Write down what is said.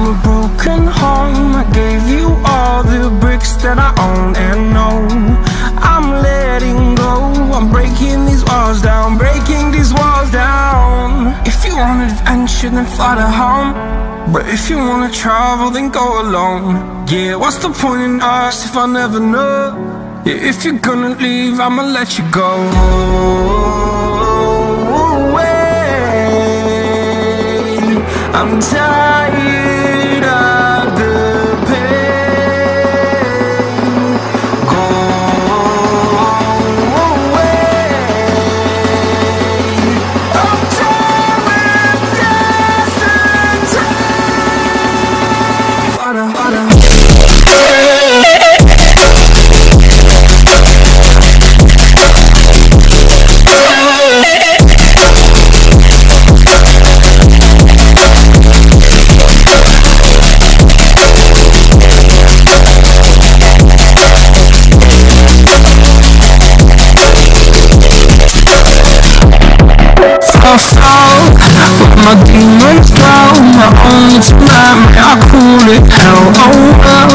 from a broken home. I gave you all the bricks that I own and know. I'm letting go, I'm breaking these walls down, breaking these walls down. If you want adventure, then fly to home. But if you wanna travel, then go alone. Yeah, what's the point in us if I never know? Yeah, if you're gonna leave, I'ma let you go. I'm tired of the pain. Go away. I'm tired of yesterday. I fall, but my demons drown. My only tonight, may I cool it. Hell, oh well,